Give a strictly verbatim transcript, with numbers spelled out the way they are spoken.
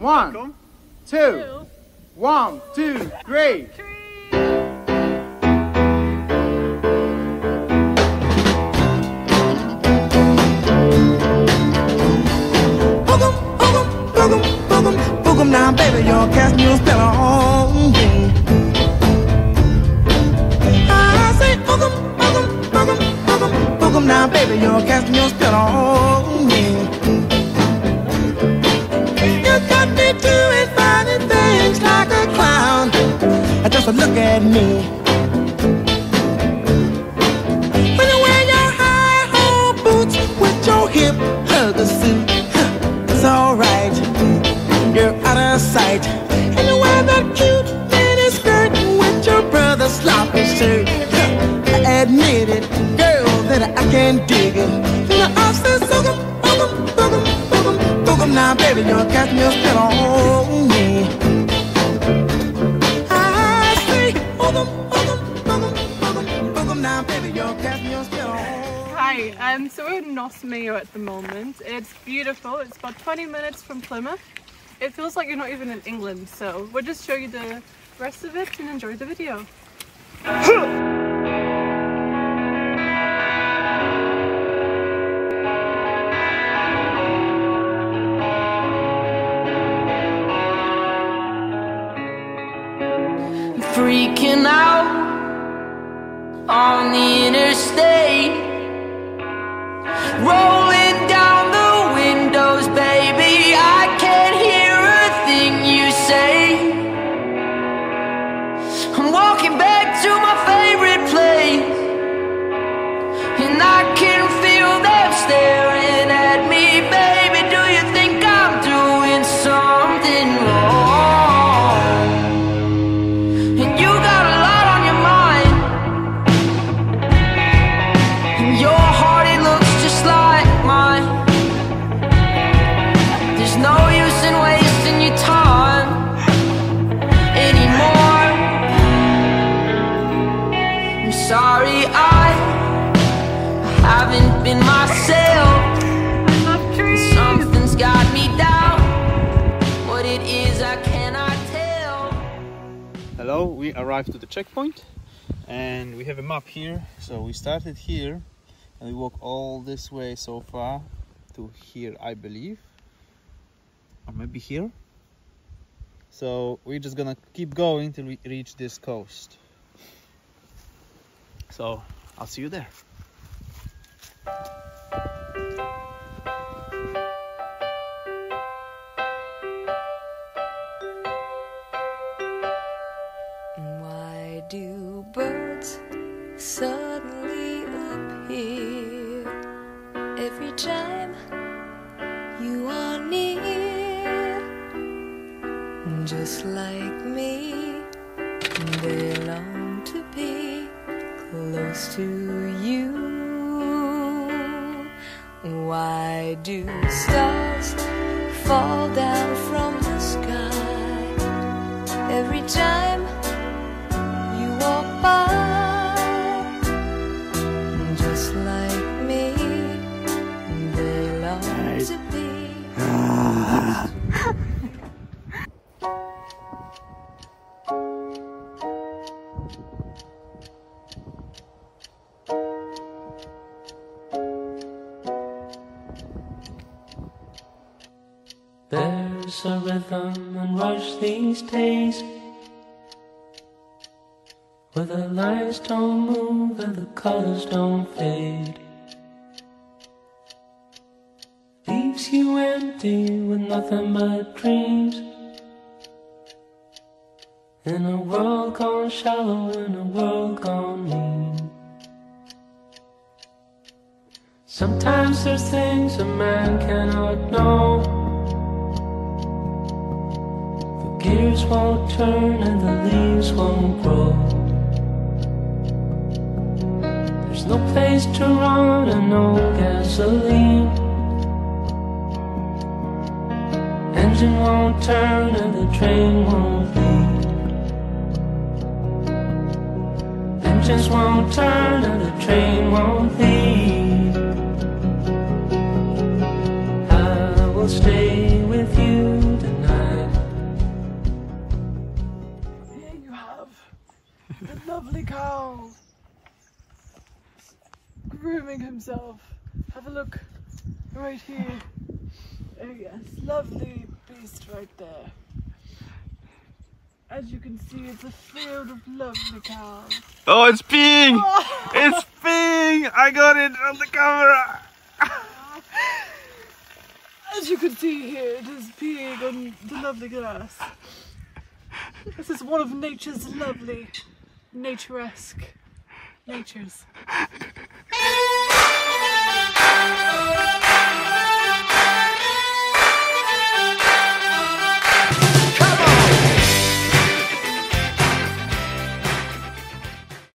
One, Welcome. two, Two. one, two, three. Boogum, boogum, boogum, boogum, boogum now, baby, your cast new spell on me. I say boogum, boogum, boogum, boogum, boogum now, baby, your cast new spell on me. You got me doing funny things like a clown. Just look at me. When you wear your high-hole boots with your hip hugger suit, it's alright, you're out of sight. And you wear that cute mini skirt with your brother's sloppy shirt. I admit it, girl, that I can't dig it. You know I say boogum, boogum, boogum, boogum, boogum now, baby, you're casting your spell on me. I say boogum, boogum, boogum, boogum, boogum now, baby, you're casting your spell on me. Hi, um, so we're in Noss Mayo at the moment. It's beautiful. It's about twenty minutes from Plymouth. It feels like you're not even in England, so we'll just show you the rest of it and enjoy the video. Freaking out on the interstate, rolling down the windows, baby, I can't hear a thing you say. I'm walking back to my favorite place, and I can feel them staring at me. Baby, do you think I'm doing something wrong? And you got a lot on your mind, and your heart, it looks just like mine. There's no use in wasting your time anymore. I'm sorry, I haven't been myself. Something's got me down. What it is, I cannot tell. Hello, we arrived to the checkpoint and we have a map here. So we started here and we walk all this way so far to here, I believe, or maybe here. So we're just gonna keep going till we reach this coast. So I'll see you there. Why do birds suddenly appear every time you are near? Just like me, they long to be close to you. Why do stars fall down from the sky every time you walk by? Just like me, they long to be. There's a rhythm and rush these days, where the lights don't move and the colors don't fade. Leaves you empty with nothing but dreams, in a world gone shallow, in a world gone mean. Sometimes there's things a man cannot know. The gears won't turn and the leaves won't grow. There's no place to run and no gasoline. Engine won't turn and the train won't leave. Engines won't turn and the train won't leave. I will stay with you tonight. lovely cow. Grooming himself. Have a look right here. Oh yes, lovely beast right there. As you can see, it's a field of lovely cows. Oh, it's peeing! It's peeing! I got it on the camera! As you can see here, it is peeing on the lovely grass. This is one of nature's lovely, naturesque natures.